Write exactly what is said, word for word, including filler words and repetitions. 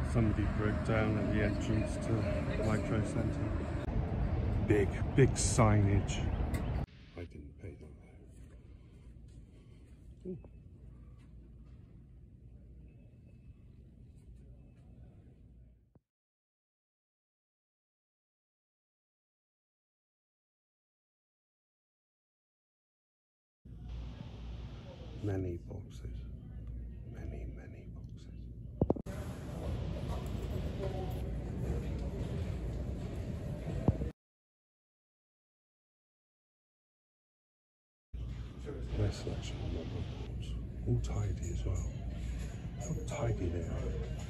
Somebody broke down at the entrance to Micro Centre. Big, big signage. I didn't pay them though. Ooh. Many boxes. Many, many boxes. Nice selection of number boards. All tidy as well. How tidy they are.